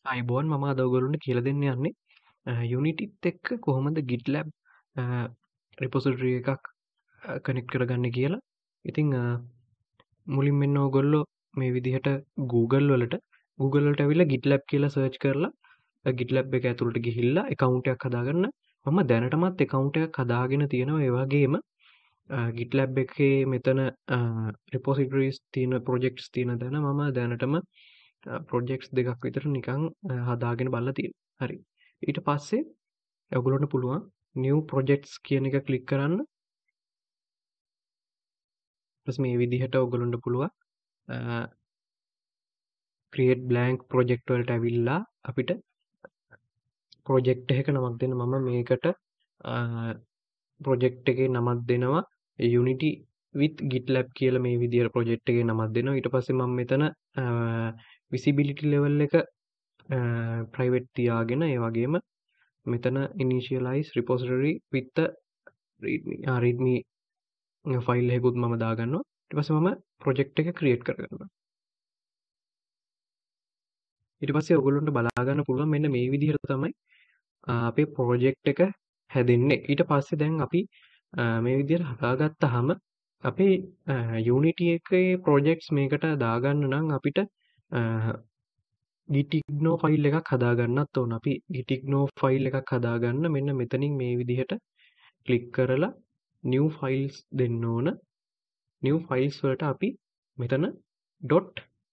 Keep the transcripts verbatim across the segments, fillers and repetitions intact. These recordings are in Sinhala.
අයිබෝන් මම අද ඔයගොල්ලන්ට කියලා දෙන්න යන්නේ Unityත් එක්ක කොහොමද Gitlab repository එකක් කනෙක්ට් කරගන්නේ කියලා. ඉතින් මුලින් මෙන්න ඔයගොල්ලෝ මේ විදිහට Google වලට Google වලට ඇවිල්ලා Gitlab කියලා සර්ච් කරලා Gitlab එක ඇතුළට ගිහිල්ලා account එකක් හදාගන්න. මම දැනටමත් account එකක් හදාගෙන තියෙනවා. ඒ වගේම Gitlab එකේ මෙතන repositories තියෙන projects තියෙන තැන මම දැනටම ප්‍රොජෙක්ට්ස් දෙකක් විතර නිකන් හදාගෙන බලලා තියෙනවා. හරි. ඊට පස්සේ ඔයගොල්ලන්ට පුළුවන් new projects කියන එක ක්ලික් කරන්න. ඊපස්සේ මේ විදිහට ඔයගොල්ලන්ට පුළුවන් create blank project වලට ඇවිල්ලා අපිට project එකක නමක් දෙන්න. මම මේකට project එකේ නමක් දෙනවා Unity with Gitlab කියලා මේ විදිහට project එකේ නමක් දෙනවා. ඊට පස්සේ මම මෙතන visibility level එක private තියාගෙන ඒ වගේම මෙතන initialize repository with the readme ආ readme file එකකුත් මම දාගන්නවා. ඊට පස්සේ මම project එක create කරගන්නවා. ඊට පස්සේ ඔයගොල්ලන්ට බලා ගන්න පුළුවන් මෙන්න මේ විදිහට තමයි අපේ project එක හැදෙන්නේ. ඊට පස්සේ දැන් අපි මේ විදිහට හදාගත්තාම අපේ Unity එකේ projects මේකට දාගන්න නම් අපිට Gitignore ෆයිල් එකක් හදාගන්නත් ඕන. අපි Gitignore ෆයිල් එකක් හදාගන්න මෙන්න මෙතනින් මේ විදිහට ක්ලික් කරලා new files දෙන්න ඕන. new files වලට අපි මෙතන dot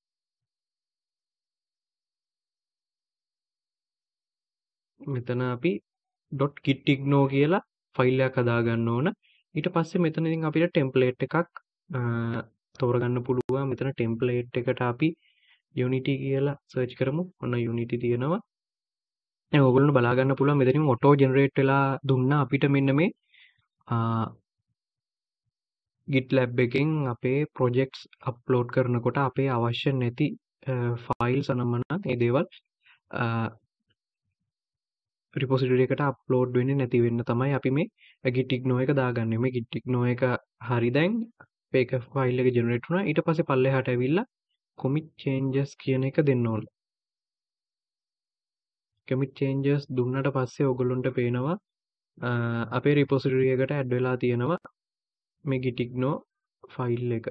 මෙතන අපි .gitignore කියලා ෆයිල් එකක් හදාගන්න ඕන. ඊට පස්සේ මෙතන ඉතින් අපිට ටෙම්ප්ලේට් එකක් තෝරගන්න පුළුවන්. මෙතන ටෙම්ප්ලේට් එකට අපි Unity කියලා සර්ච් කරමු. ඔන්න Unity තියෙනවා. දැන් ඔයගොල්ලන්ට බලා ගන්න පුළුවන් මෙතනින් auto generate වෙලා දුන්නා අපිට මෙන්න මේ Gitlab එකෙන් අපේ projects upload කරනකොට අපේ අවශ්‍ය නැති files අනම්මනම් මේ දේවල් repository එකට upload වෙන්නේ නැති වෙන්න තමයි අපි මේ Gitignore එක දාගන්නේ. මේ Gitignore එක හරි දැන් මේක file එක generate වුණා. ඊට පස්සේ පල්ලෙහාට ඇවිල්ලා commit changes කියන එක දෙන්න ඕන. commit changes දුන්නට පස්සේ ඔයගොල්ලන්ට පේනවා අපේ repository එකට add වෙලා තියෙනවා මේ Gitignore file එක.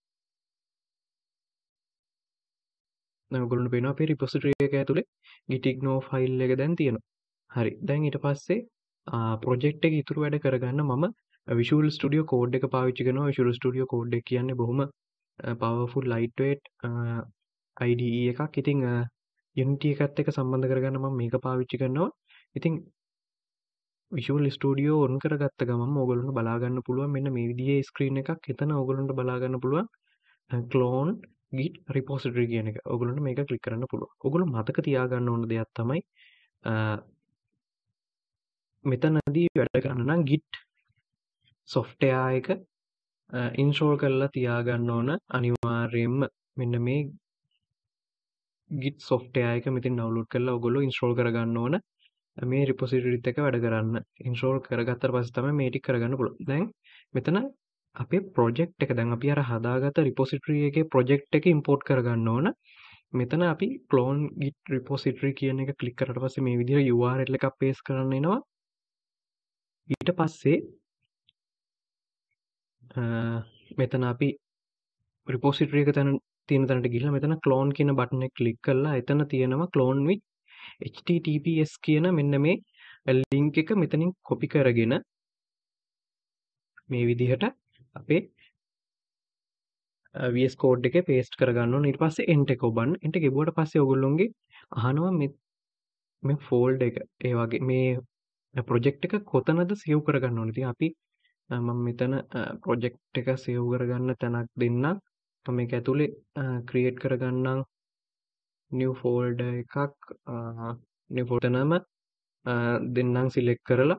දැන් ඔයගොල්ලන්ට පේනවා අපේ repository එක ඇතුලේ Gitignore file එක දැන් තියෙනවා. හරි. දැන් ඊට පස්සේ project එක ඉතුරු වැඩ කරගන්න මම Visual Studio Code එක පාවිච්චි කරනවා. Visual Studio Code එක කියන්නේ බොහොම powerful lightweight I D E එකක්. ඉතින් Unity එකත් එක්ක සම්බන්ධ කරගන්න මම මේක පාවිච්චි කරනවා. ඉතින් Visual Studio on කරගත්ත ගමන් ඔයගොල්ලන්ට බලා ගන්න පුළුවන් මෙන්න මේ විදිහේ screen එකක්. එතන ඔයගොල්ලන්ට බලා ගන්න පුළුවන් clone git repository කියන එක. ඔයගොල්ලන්ට මේක ක්ලික් කරන්න පුළුවන්. ඔයගොල්ලෝ මතක තියාගන්න ඕන දෙයක් තමයි මෙතනදී වැඩ කරන්න නම් git software එක install කරලා තියාගන්න ඕන අනිවාර්යයෙන්ම. මෙන්න මේ git software එක මෙතෙන් download කරලා ඔයගොල්ලෝ install කරගන්න ඕන මේ repository එක වැඩ කරන්න. install කරගත්තට පස්සේ තමයි මේ ටික කරගන්න පුළුවන්. දැන් මෙතන අපේ project එක දැන් අපි අර හදාගත්ත repository එකේ project එක import කරගන්න ඕන. මෙතන අපි clone git repository කියන එක ක්ලික් කරලා පස්සේ මේ විදිහට U R L එකක් paste කරන්න එනවා. ඊට පස්සේ මෙතන අපි repository එක තැන තියෙන තැනට ගිහිල්ලා මෙතන clone කියන බටන් එක ක්ලික් කරලා එතන තියෙනවා clone with H T T P S කියන මෙන්න මේ link එක මෙතනින් copy කරගෙන මේ විදිහට අපේ V S Code එකේ paste කරගන්න ඕනේ. ඊට පස්සේ enter එක ඔබන්න. enter එක ගිහුවට පස්සේ ඔයගොල්ලෝගේ අහනවා මේ මේ folder එක ඒ වගේ මේ project එක කොතනද save කරගන්න ඕනේ. ඉතින් අපි මම මෙතන project එක save කරගන්න තැනක් දෙන්නම්. මම මේක ඇතුලේ create කරගන්නම් new folder එකක් new folder නම දෙන්නම් select කරලා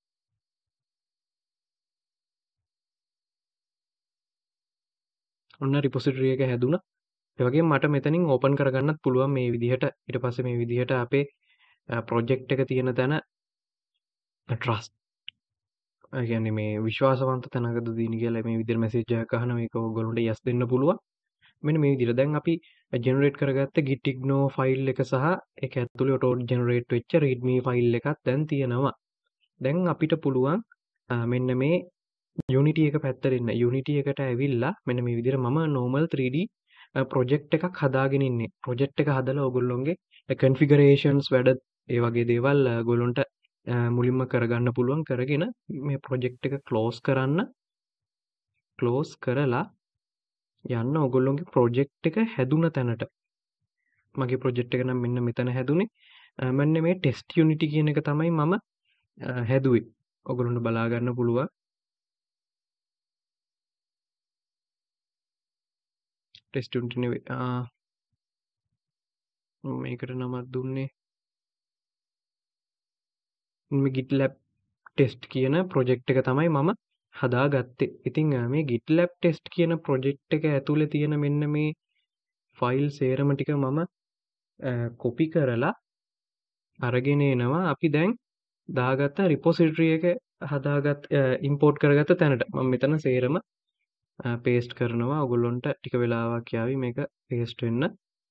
ඔන්න repository එක හැදුනා. ඒ වගේම මට මෙතනින් open කරගන්නත් පුළුවන් මේ විදිහට. ඊට පස්සේ මේ විදිහට අපේ project එක තියෙන තැන trust ඒ කියන්නේ මේ විශ්වාසවන්ත තැනකද තියෙන කියලා මේ විදිහට message එකක් අහන මේක ඔයගොල්ලන්ට yes දෙන්න පුළුවන්. මෙන්න මේ විදිහට දැන් අපි ජෙනරේට් කරගත්ත git ignore ෆයිල් එක සහ ඒක ඇතුලේ auto generate වෙච්ච readme ෆයිල් එකක් දැන් තියෙනවා. දැන් අපිට පුළුවන් අ, මෙන්න මේ Unity එක පැත්තට එන්න. Unity එකට ඇවිල්ලා මෙන්න මේ විදිහට මම normal three D ප්‍රොජෙක්ට් එකක් හදාගෙන ඉන්නේ. ප්‍රොජෙක්ට් එක හදලා ඕගොල්ලොන්ගේ configurations වැඩ ඒ වගේ දේවල් ඔයගොල්ලන්ට මුලින්ම කරගන්න පුළුවන් කරගෙන මේ ප්‍රොජෙක්ට් එක ක්ලෝස් කරන්න. ක්ලෝස් කරලා යන්න ඔයගොල්ලොන්ගේ ප්‍රොජෙක්ට් එක හැදුන තැනට. මගේ ප්‍රොජෙක්ට් එක නම් මෙන්න මෙතන හැදුනේ. මෙන්න මේ test unity කියන එක තමයි මම හැදුවේ. ඔයගොල්ලන්ට බලා ගන්න පුළුවන්. test unity නෙවෙයි. මේකට නමක් දුන්නේ මේ Gitlab test කියන ප්‍රොජෙක්ට් එක තමයි මම හදාගත්තේ. ඉතින් මේ Gitlab test කියන ප්‍රොජෙක්ට් එක ඇතුලේ තියෙන මෙන්න මේ ෆයිල් සේරම ටික මම කොපි කරලා අරගෙන එනවා අපි දැන් දාගත්ත රිපොසිටරි එක හදාගත් ඉම්පෝර්ට් කරගත්ත තැනට. මම මෙතන සේරම පේස්ට් කරනවා. ඔයගොල්ලන්ට ටික වෙලාවක් යාවි මේක පේස්ට් වෙන්න.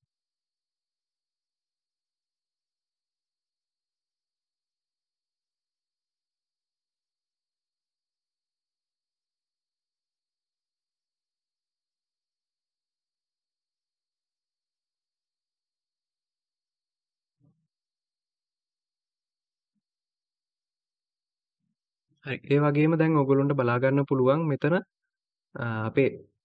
හරි. ඒ වගේම දැන් ඔයගොල්ලන්ට බලා ගන්න පුළුවන් මෙතන අපේ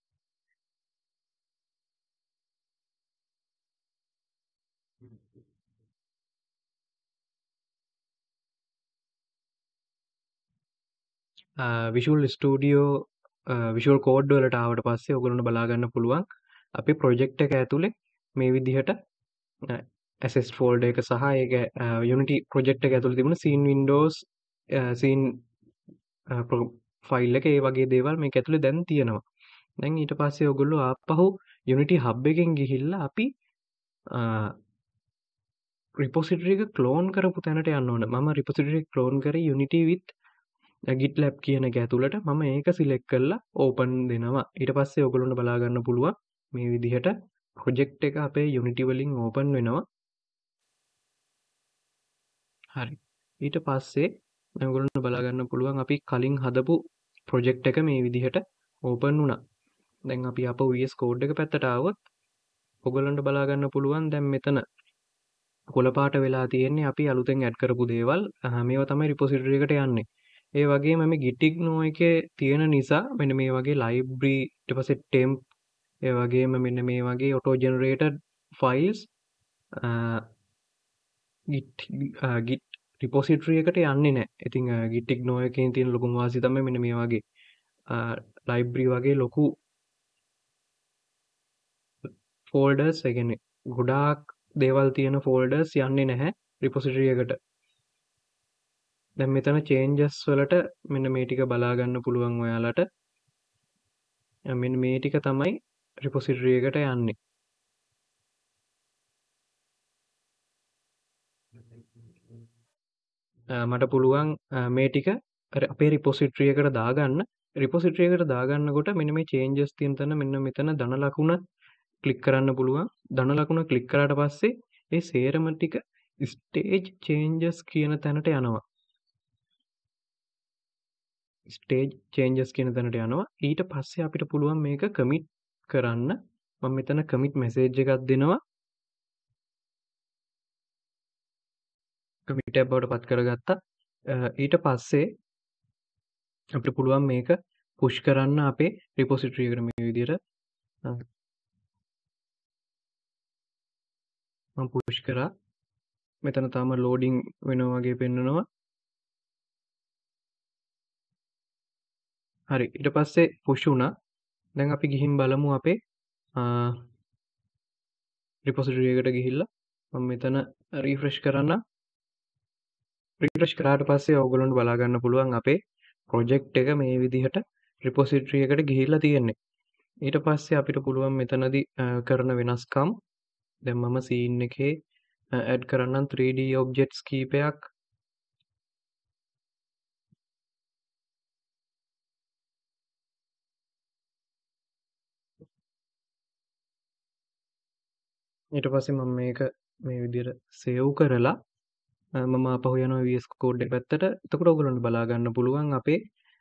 විෂුවල් ස්ටුඩියෝ විෂුවල් කෝඩ් වලට ආවට පස්සේ ඔයගොල්ලන්ට බලා ගන්න පුළුවන් අපේ ප්‍රොජෙක්ට් එක ඇතුලේ මේ විදිහට ඇසෙස් ෆෝල්ඩර් එක සහ ඒක Unity ප්‍රොජෙක්ට් එක ඇතුලේ තිබුණ scene windows scene ෆයිල් එක ඒ වගේ දේවල් මේක ඇතුලේ දැන් තියෙනවා. දැන් ඊට පස්සේ ඔයගොල්ලෝ ආපහු Unity hub එකෙන් ගිහිල්ලා අපි රිපොසිටරි එක ක්ලෝන් කරපු තැනට යන්න ඕන. මම රිපොසිටරි එක ක්ලෝන් කරේ Unity with Gitlab කියන එක ඇතුළට. මම ඒක සිලෙක්ට් කරලා ඕපන් දෙනවා. ඊට පස්සේ ඔයගොල්ලන්ට බලා ගන්න පුළුවන් මේ විදිහට ප්‍රොජෙක්ට් එක අපේ Unity වලින් ඕපන් වෙනවා. හරි. ඊට පස්සේ ඔයගොල්ලන්ට බලා ගන්න පුළුවන් අපි කලින් හදපු ප්‍රොජෙක්ට් එක මේ විදිහට ඕපන් වුණා. දැන් අපි ආපහු V S Code එක පැත්තට ආවොත් ඔයගොල්ලන්ට බලා ගන්න පුළුවන් දැන් මෙතන කොළ පාට වෙලා තියෙන්නේ අපි අලුතෙන් ඇඩ් කරපු දේවල්. මේවා තමයි රිපොසිටරි එකට යන්නේ. ඒ වගේම මේ git ignore එකේ තියෙන නිසා මෙන්න මේ වගේ library ඊට පස්සේ temp ඒ වගේම මෙන්න මේ වගේ auto generated files git git repository එකට යන්නේ නැහැ. ඉතින් git ignore එකෙන් තියෙන ලොකුම වාසිය තමයි මෙන්න මේ වගේ library වගේ ලොකු folders ඒ කියන්නේ ගොඩාක් දේවල් තියෙන folders යන්නේ නැහැ repository එකට. දැන් මෙතන changes වලට මෙන්න මේ ටික බලා ගන්න පුළුවන් ඔයාලට. මෙන්න මේ ටික තමයි repository එකට යන්නේ. මට පුළුවන් මේ ටික අපේ repository එකට දාගන්න. repository එකට දාගන්නකොට මෙන්න මේ changes තියෙන තැන මෙන්න මෙතන ධන ලකුණ ක්ලික් කරන්න පුළුවන්. ධන ලකුණ ක්ලික් කරාට පස්සේ ඒ සේරම ටික stage changes කියන තැනට යනවා. stage changes කියන තැනට යනවා. ඊට පස්සේ අපිට පුළුවන් මේක commit කරන්න. මම මෙතන commit message එකක් දෙනවා. commit එක බවට පත් කරගත්තා. ඊට පස්සේ අපිට පුළුවන් මේක push කරන්න අපේ repository එකට මේ විදිහට මම push කරා. මෙතන තාම loading වෙනවා වගේ පෙන්නනවා. හරි. ඊට පස්සේ push වුණා. දැන් අපි ගිහින් බලමු අපේ repository එකට ගිහිල්ලා මම මෙතන refresh කරන්න. refresh කරාට පස්සේ ඔයගොල්ලන්ට බලා ගන්න පුළුවන් අපේ project එක මේ විදිහට repository එකට ගිහිල්ලා තියෙන්නේ. ඊට පස්සේ අපිට පුළුවන් මෙතනදී කරන වෙනස්කම් දැන් මම scene එකේ add කරන්නම් three D objects කීපයක්. ඊට පස්සේ මම මේක මේ විදිහට සේව් කරලා මම ආපහු යනවා V S Code එක පැත්තට. එතකොට ඔයගොල්ලන්ට බලා ගන්න පුළුවන් අපේ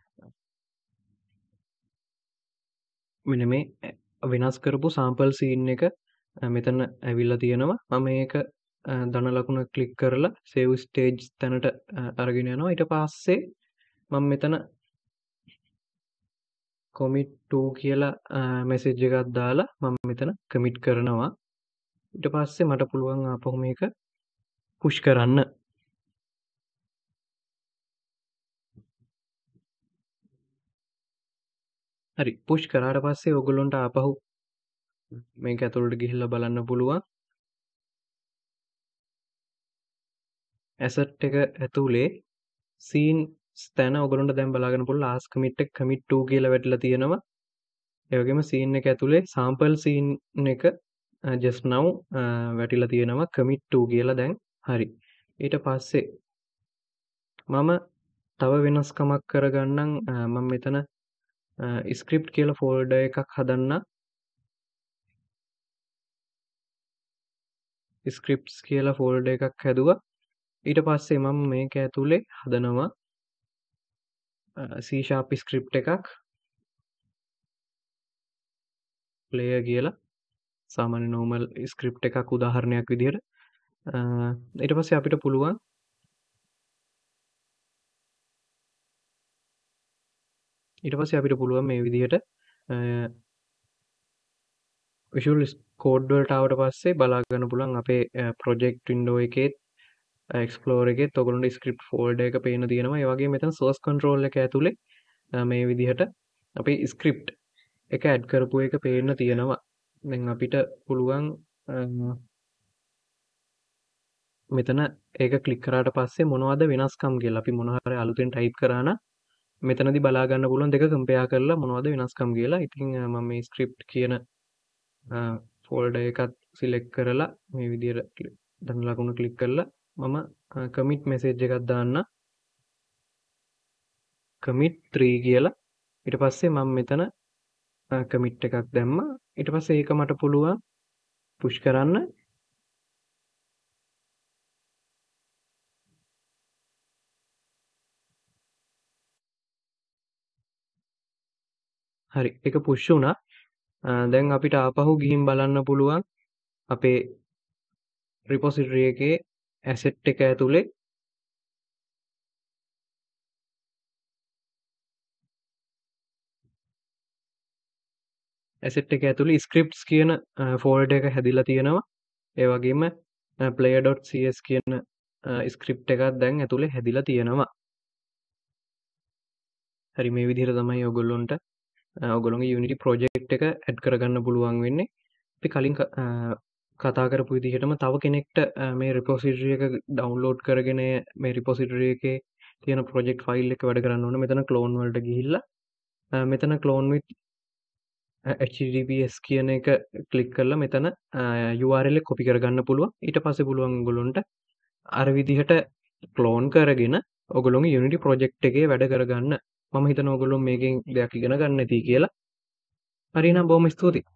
මෙන්න මේ වෙනස් කරපු sample scene එක මෙතන ඇවිල්ලා තියෙනවා. මම මේක ධන ලකුණ ක්ලික් කරලා save stage තැනට අරගෙන යනවා. ඊට පස්සේ මම මෙතන commit to කියලා message එකක් දාලා මම මෙතන commit කරනවා. ඊට පස්සේ මට පුළුවන් ආපහු මේක push කරන්න. හරි push කරාට පස්සේ ඔයගොල්ලන්ට ආපහු මේක ඇතුළට ගිහිල්ලා බලන්න පුළුවන්. asset එක ඇතුලේ scenes තැන ඔයගොල්ලන්ට දැන් බලා ගන්න පුළුවන් last commit එක commit to කියලා වැටලා තියෙනවා. ඒ වගේම scene එක ඇතුලේ sample scene එක just now වැටිලා තියෙනවා commit to කියලා දැන්. හරි. ඊට පස්සේ මම තව වෙනස්කමක් කරගන්නම්. මම මෙතන script කියලා folder එකක් හදන්න. scripts කියලා folder එකක් හැදුවා. ඊට පස්සේ මම මේක ඇතුලේ හදනවා C sharp script එකක් player කියලා සාමාන්‍ය normal script එකක් උදාහරණයක් විදිහට. ඊට පස්සේ අපිට පුළුවන් ඊට පස්සේ අපිට පුළුවන් මේ විදිහට Visual Code වලට ආවට පස්සේ බලා ගන්න පුළුවන් අපේ project window එකේ Explorer එකේත් ඔයගොල්ලන්ට script folder එක පේන්න තියෙනවා. ඒ වගේම මෙතන source control එක ඇතුලේ මේ විදිහට අපේ script එක add කරපු එක පේන්න තියෙනවා. දැන් අපිට පුළුවන් මෙතන ඒක click කරාට පස්සේ මොනවද වෙනස්කම් කියලා අපි මොන හරි අලුතෙන් type කරා නම් මෙතනදී බලා ගන්න පුළුවන් දෙක compare කරලා මොනවද වෙනස්කම් කියලා. ඉතින් මම මේ script කියන folder එකත් select කරලා මේ විදිහට ධන ලකුණ click කරලා මම commit message එකක් දාන්න. commit three කියලා. ඊට පස්සේ මම මෙතන commit එකක් දැම්මා. ඊට පස්සේ ඒක මට පුළුවන් push කරන්න. හරි. ඒක push වුණා. දැන් අපිට ආපහු ගිහින් බලන්න පුළුවන් අපේ repository එකේ asset එක ඇතුලේ asset එක ඇතුලේ scripts කියන folder එක හැදිලා තියෙනවා. ඒ වගේම player.cs කියන script එකක් දැන් ඇතුලේ හැදිලා තියෙනවා. හරි මේ විදිහට තමයි ඔයගොල්ලොන්ට ඔයගොල්ලෝගේ Unity project එක add කරගන්න පුළුවන් වෙන්නේ. අපි කලින් කතා කරපු විදිහටම තව කෙනෙක්ට මේ repository එක download කරගෙන මේ repository එකේ තියෙන project file එක වැඩ කරන්න ඕන. මෙතන clone වලට ගිහිල්ලා මෙතන clone with H T T P S කියන එක click කරලා මෙතන U R L එක copy කරගන්න පුළුවන්. ඊට පස්සේ පුළුවන් ඔයගොල්ලන්ට අර විදිහට clone කරගෙන ඔයගොල්ලෝගේ Unity project එකේ වැඩ කරගන්න. මම හිතනවා ඔයගොල්ලෝ මේකෙන් දෙයක් ඉගෙන ගන්න ඇති කියලා. හරි එහෙනම් බොහොම ස්තුතියි.